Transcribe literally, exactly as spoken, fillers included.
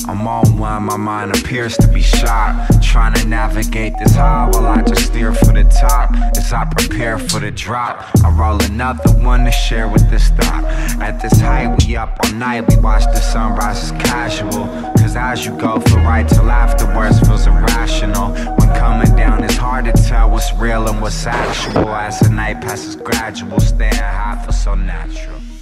I'm on one, my mind appears to be shot. Trying to navigate this high while I just steer for the top. As I prepare for the drop, I roll another one to share with this thought. At this height, we up all night, we watch the sunrise as casual. Cause as you go from right till afterwards feels irrational. When coming down it's hard to tell what's real and what's actual. As the night passes gradual, staying high feels so natural.